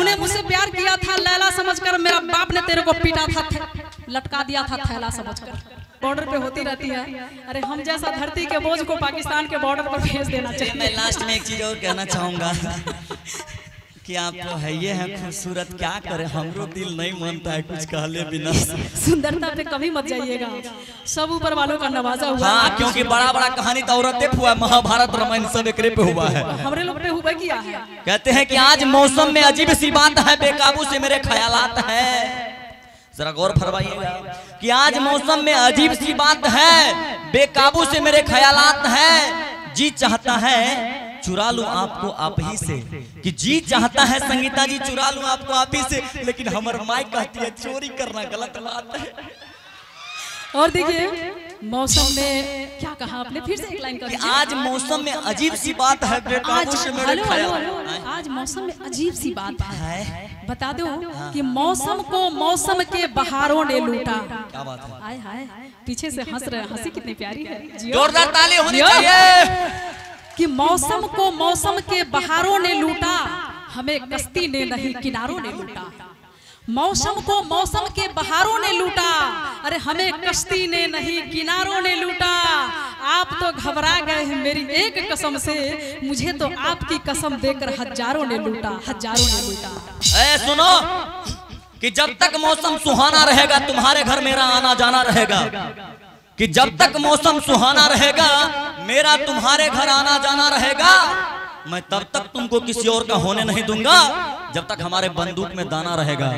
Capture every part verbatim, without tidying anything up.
तूने मुझसे प्यार किया था लैला समझकर, मेरा बाप ने तेरे को पीटा था, लटका दिया था थैला समझकर। बॉर्डर पे होती रहती है, अरे हम जैसा धरती के बोझ को पाकिस्तान के बॉर्डर पर भेज देना चाहिए। मैं लास्ट में एक चीज और कहना चाहूंगा कि आप तो है ये हैं खूबसूरत, क्या करें हमरो दिल नहीं मानता है कुछ कहले बिना। सुंदरता पे कभी मत जाइएगा, सब ऊपर वालों का नवाजा हुआ। हाँ, क्योंकि बड़ा बड़ा कहानी तो औरतें हुआ, महाभारत रामायण सब एकरे पे हुआ है, हमरे लोग पे हुआ किया है। कहते हैं कि आज मौसम में अजीब सी बात है, बेकाबू से मेरे ख्यालात है। जरा गौर फरमाइएगा कि आज मौसम में अजीब सी बात है, बेकाबू से मेरे ख्यालात है। जी चाहता है चुरा लूं आपको आप ही से, कि जी चाहता है संगीता जी चुरा लूं आपको आप ही से, लेकिन हमार माई कहती है चोरी करना गलत बात है। और देखिए मौसम में क्या कहा आपने, फिर से एक लाइन कर। आज मौसम में अजीब सी बात है, बेकाबू से मेरे ख्याल। आज मौसम में अजीब सी बात है, बता दो कि मौसम को मौसम के बहारों ने लूटा। क्या बात है, हाय हाय, पीछे से हंस रहे, हंसी कितनी प्यारी है, जोरदार ताली होनी चाहिए। कि मौसम को मौसम के बहारों ने लूटा, हमें कश्ती ने नहीं किनारों ने लूटा। मौसम को मौसम के बहारों ने लूटा, अरे हमें कश्ती ने नहीं किनारों ने लूटा। आप तो घबरा गए हैं मेरी एक कसम से, मुझे तो आपकी कसम देकर हजारों ने लूटा, हजारों ने लूटा। ए सुनो कि जब तक मौसम सुहाना रहेगा तुम्हारे घर मेरा आना जाना रहेगा, कि जब तक मौसम सुहाना रहेगा मेरा तुम्हारे घर आना जाना रहेगा। मैं तब तक तुमको किसी और का होने नहीं दूंगा जब तक हमारे बंदूक में दाना रहेगा।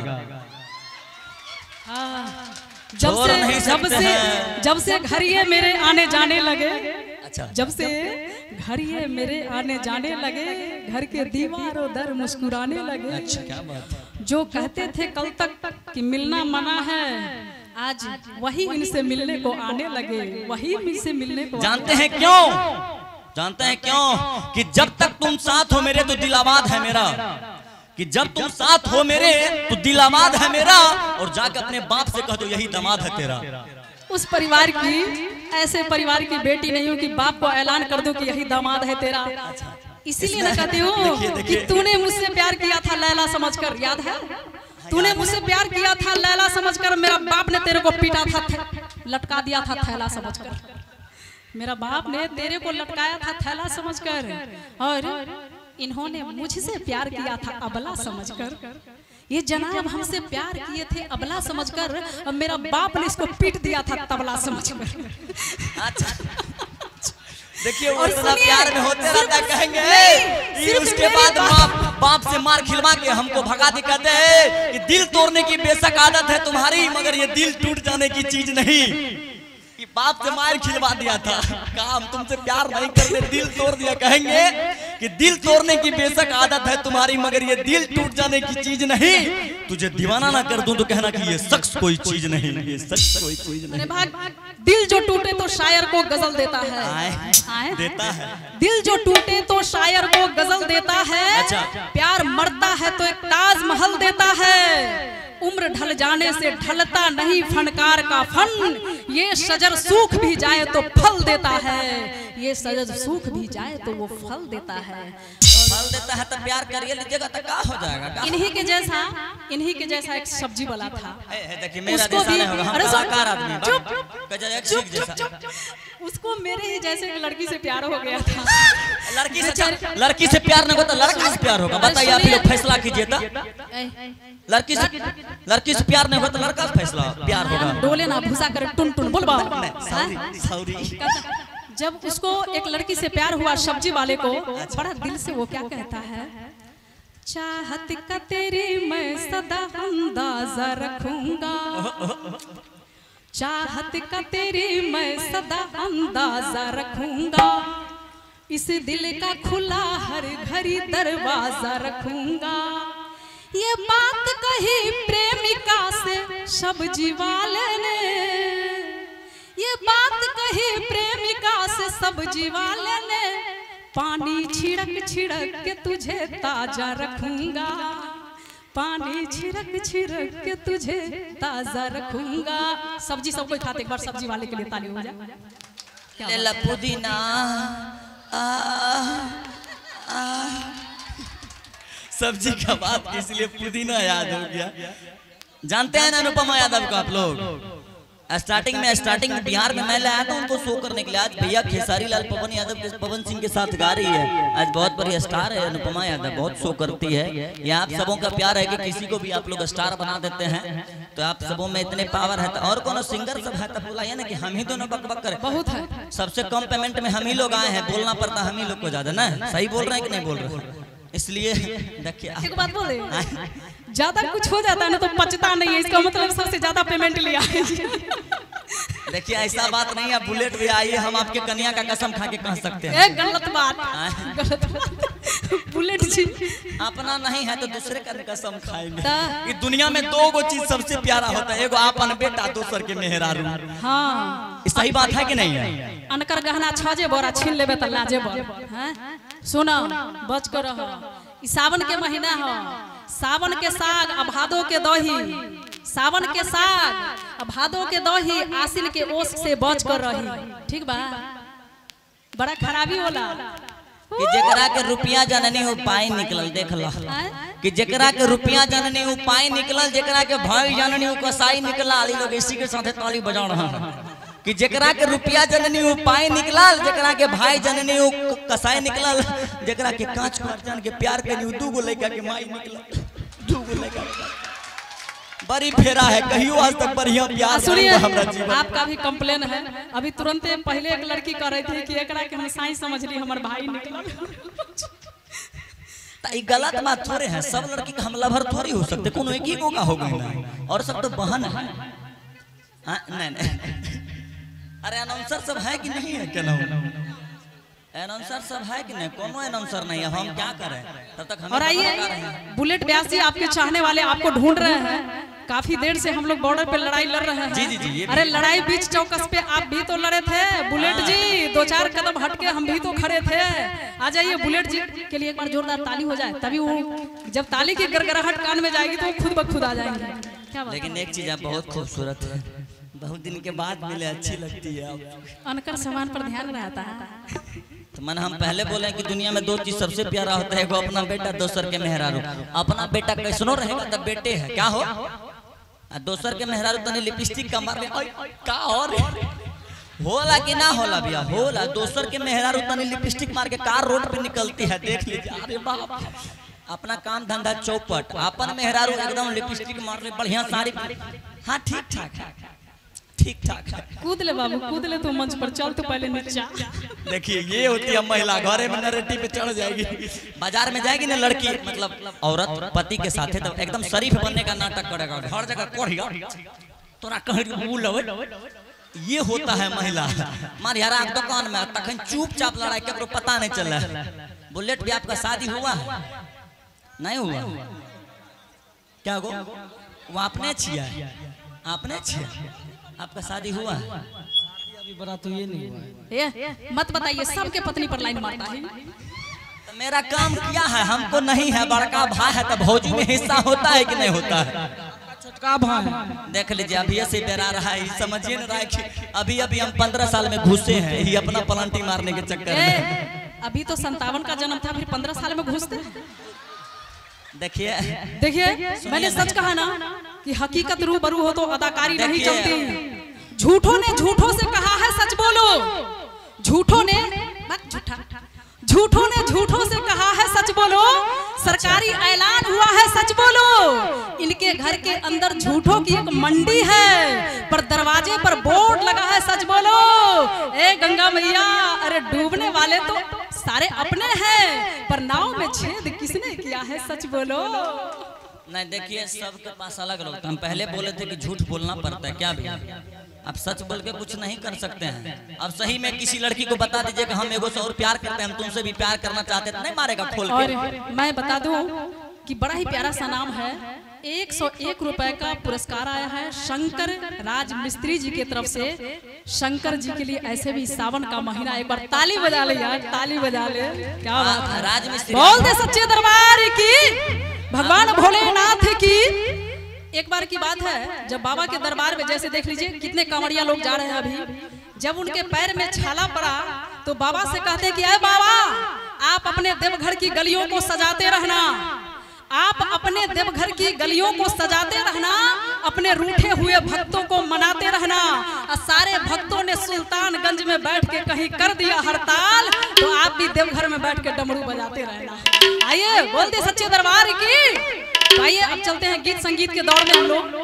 जब से जब से जब से घर ये मेरे आने जाने लगे, अच्छा जब से घर ये मेरे आने जाने लगे, घर के दीवारों दर मुस्कुराने लगे। अच्छा क्या बात है। जो कहते थे कल तक कि मिलना मना है, आज वही इनसे मिलने को आने लगे, वही इनसे मिलने को। जानते हैं क्यों, जानते हैं क्यों? कि जब तक तुम साथ हो मेरे तो दिल आबाद है मेरा, कि जब तुम साथ हो मेरे तो दिल आबाद है मेरा। और जाकर अपने बाप से कह दो यही दामाद है तेरा। उस परिवार की, ऐसे परिवार की बेटी नहीं हूँ कि बाप को ऐलान कर दो कि यही दामाद है तेरा। इसीलिए ना कहती हूँ कि तूने मुझसे प्यार किया था लैला समझकर, याद है? तूने मुझसे प्यार किया था लैला समझकर, मेरा बाप ने तेरे को पीटा था, लटका दिया था थैला समझकर। मेरा बाप ने तेरे को लटकाया था थैला समझकर, और इन्होंने मुझसे प्यार किया था अबला समझकर। ये जनाब हमसे प्यार किए थे अबला समझकर, और मेरा बाप ने इसको पीट दिया था तबला समझकर। देखिए वो इतना प्यार में होते रहता, कहेंगे कि उसके बाद बाप बाप से मार खिलवा के हमको भगा दे, कहते हैं कि दिल तोड़ने की बेशक आदत है तुम्हारी, मगर ये दिल टूट जाने की चीज नहीं। कि बाप से मार खिलवा दिया था, कहा हम तुमसे प्यार नहीं करते, दिल तोड़ दिया। कहेंगे कि दिल तोड़ने की बेशक आदत है तुम्हारी, मगर ये दिल टूट जाने की चीज नहीं। तुझे दीवाना ना कर दूं तो कहना कि ये शख्स कोई चीज नहीं, ये शख्स कोई चीज नहीं। दिल जो टूटे तो शायर को गजल देता है, आए, आए? देता है। दिल जो टूटे तो शायर को गजल देता है। अच्छा। प्यार मरता है तो एक ताजमहल देता है। उम्र ढल जाने से ढलता नहीं फनकार का फन, ये शजर सूख भी जाए तो फल देता है, ये शजर सूख भी जाए तो वो फल देता है। फल देता है तो प्यार करिए लीजिएगा तो क्या हो जाएगा। इन्हीं के जैसा इन्हीं के जैसा एक सब्जी वाला था, देखिए मेरा जैसा नहीं होगा, हम कलाकार आदमी। चुप चुप चुप चुप, उसको मेरे ही जैसे एक लड़की से प्यार हो गया था। लड़की से लड़की से प्यार नहीं होता, लड़का से प्यार होगा। बताइए आप लोग फैसला कीजिए तो। लड़की से लड़की से प्यार नहीं होता, लड़का से फैसला प्यार होगा। डोले ना भूसा कर टुन टुन बोल बा। सॉरी। जब उसको एक लड़की से प्यार हुआ सब्जी वाले को, बड़ा दिल से वो क्या कहता है, चाहत का तेरी मैं सदा अंदाजा रखूंगा, चाहत का तेरी मैं सदा अंदाजा रखूंगा, इस दिल का खुला हर घड़ी दरवाजा रखूंगा। ये बात कही प्रेमिका से सब्जी वाले ने, ये बात कही प्रेमिका से सब्जी वाले ने, पानी छिड़क छिड़क के तुझे ताजा रखूंगा, पानी छिड़क छिड़क के तुझे ताजा रखूंगा। सब्जी सब कोई खाते, एक बार सब्जी वाले के लिए ताली हो जाए। ले पुदीना सब्जी का बात इसलिए पुदीना याद हो गया। जानते हैं ना अनुपमा यादव को आप लोग? स्टार्टिंग में स्टार्टिंग में बिहार में मैं लाया था उनको शो करने के लिए। आज भैया खेसारी लाल पवन यादव के पवन सिंह के साथ गा रही है। आज बहुत बड़ी स्टार है अनुपमा यादव, बहुत शो करती है। ये आप सबों का प्यार है कि किसी को भी आप लोग स्टार बना देते हैं, तो आप सबों में इतने पावर है। और कोनो सिंगर सब है तो बुलाइए ना कि हम ही दोनों बक बक करें। बहुत है, सबसे कम पेमेंट में हम ही लोग आए हैं, बोलना पड़ता हम ही लोग को ज्यादा ना। सही बोल रहे हैं कि नहीं बोल रहे? इसलिए देखिए एक बात बोले, ज्यादा कुछ हो जाता है ना तो पचता नहीं है, इसका मतलब सबसे ज्यादा पेमेंट लिया है। देखिए ऐसा बात नहीं है। बुलेट भी आइए, हम आपके कन्या का कसम खा के कह सकते हैं। एक गलत बात, गलत बात। बुलेट जी अपना नहीं है तो दूसरे का कसम खाएंगे। कि दुनिया में दो गो चीज सबसे प्यारा होता है, एगो आपन बेटा, दूसर के मेहरारू। हाँ सही बात है कि नहीं है? अनकर गहना छजे बोरा छीन लेबे त लाजे हैं। सुनो बच कर रहो, ई सावन के महीना हो, सावन के साग आ भादो के दही, सावन के साग आ भादो के दही, आसिन के ओस से बच कर रही। ठीक बा? बड़ा खराबी होला कि जेकरा के रुपया जननी उपाय निकलल। देख लो कि जेकरा के रुपया जननी उपाय निकलल, जेकरा के भाई जननी कसाई निकला। अली लोग इसी के साथ ताली बजा रहा है कि जेकरा के रुपया जननी उपाय निकलल, जेकरा के भाई जननी कसाई निकलल, जेकरा के कांच जन के प्यार के दू गो लड़का के माई निकलल। दू गो लड़का बड़ी फेरा है, कहियो आज तक बढ़िया प्यार। सुनिए, आपका भी कंप्लेन है। अभी तुरंत पहले एक लड़की कह रही थी कि एकरा के हम साईं समझ ली, हमार भाई निकलल। ये गलत बात थोड़े है। सब लड़की का हम लभर थोड़ी हो सकते, कोनो एक ही को का हो गई ना, और सब तो बहन है। हाँ नहीं नहीं, अरे अनाउंसर सब है कि नहीं है? क्या अनाउंसर सब है कि नहीं? कोनो अनाउंसर नहीं है, हम क्या करें तब तक हम। और आइए बुलेट व्यास जी, आपके चाहने वाले आपको ढूंढ रहे हैं। काफी देर से हम लोग बॉर्डर पे लड़ाई लड़ रहे हैं। जी जी जी। अरे लड़ाई बीच चौकस पे आप भी तो लड़े थे बुलेट जी, दो चार कदम हटके हम भी तो खड़े थे। आ जाइए बुलेट जी के लिए एक बार जोरदार ताली हो जाए, तभी वो जब ताली की गड़गड़ाहट कान में जाएगी तो खुद ब खुद आ जाएंगे। क्या बात? लेकिन एक चीज आप बहुत खूबसूरत है, बहुत दिन के बाद मिले, अच्छी लगती है। अनकर सामान पर ध्यान रहता है। तो मन हम पहले बोले कि दुनिया में दो चीज सबसे प्यारा होता है, एगो अपना बेटा, दूसर के मेहरारू। अपना बेटा कैसनो रहेगा तब बेटे है क्या हो, दोसर के मेहरारू तने लिपस्टिक का मार का और होला कि ना होला भैया? होला। दोसर के मेहरारू तने लिपस्टिक मार के कार रोड पे निकलती है, देख लीजिए। अरे बाप, अपना काम धंधा चौपट, अपन मेहरारू एकदम लिपस्टिक मार रहे, बढ़िया साड़ी। हाँ ठीक ठाक है, ठीक ठाक है। कूद ले बाबू, कूद ले तो मंच पर, चल तो पहले नीचे। देखिए ये होती है महिला, घरे में नरेटी पे चढ़ जाएगी। बाजार में जाएगी ना लड़की, मतलब औरत पति के साथ है तो एकदम शरीफ बनने का नाटक करेगा, हर जगह कोढ़िया तोरा कहीं। ये होता है महिला। मार यार आप दुकान में तखन चुपचाप लड़ाई, केकरो पता नहीं चला। बुलेट भी आपका शादी हुआ नहीं हुआ? क्या गो वो आपने छिया, आपने छिया, आपका शादी हुआ? अभी बड़ा तो ये नहीं हुआ है। ये मत बताइए, सबके पत्नी पर लाइन मारता है। तो मेरा काम क्या है? हमको नहीं है, बड़का भाई है तो भौजी में हिस्सा होता है कि नहीं होता है? छोटका भाई देख लीजिए अभी से डरा रहा है, समझिए ना रहा है। अभी अभी हम पंद्रह साल में घुसे हैं, ये अपना पलंटी मारने के चक्कर में। अभी तो संतावन का जन्म था, फिर पंद्रह साल में घुसते। देखिए देखिए, मैंने सच कहा ना कि हकीकत रूबरू हो तो अदाकारी नहीं चलती। झूठों ने झूठों से कहा है सच बोलो, झूठों ने झूठा झूठों ने झूठों से कहा है सच बोलो, सरकारी ऐलान हुआ है सच बोलो। इनके घर के अंदर झूठों की एक मंडी है, पर दरवाजे पर बोर्ड लगा है सच बोलो। ए गंगा मैया, अरे डूबने वाले तो सारे अपने हैं, पर नाव में छेद किसने किया है सच बोलो। नहीं देखिए, सबके पास अलग अलग। हम पहले बोले थे कि झूठ बोलना पड़ता है, क्या भैया? अब सच बोल के कुछ नहीं कर सकते हैं। अब सही में किसी लड़की को बता दीजिए कि हम एगो से और प्यार करते हैं, हम तुमसे भी प्यार करना चाहते हैं, तो नहीं मारेगा खोल के। और मैं बता दूं कि बड़ा ही प्यारा सा नाम है, एक सौ एक रुपए का पुरस्कार आया है शंकर राज मिस्त्री जी की तरफ से। शंकर जी के लिए ऐसे भी सावन का महीना, एक बार ताली बजा ले यार, ताली बजा ले। क्या बात है, राज मिस्त्री बोल दे सच्चे दरबार की, भगवान भोलेनाथ की। एक बार की बात है, जब बाबा के दरबार में, जैसे देख लीजिए कितने कांवड़िया लोग जा रहे हैं अभी, जब उनके पैर में छाला पड़ा तो बाबा से कहते कि अरे बाबा, आप अपने देवघर की गलियों को सजाते रहना, आप अपने देवघर की गलियों को सजाते रहना, अपने रूठे हुए भक्तों को मनाते रहना। और सारे भक्तों ने सुल्तानगंज में बैठ के कहीं कर दिया हड़ताल, तो आप भी देवघर में बैठ के डमरू बजाते रहना। आइए बोलते सच्चे दरबार की। आइए अब चलते हैं गीत संगीत के दौर में हम लोग।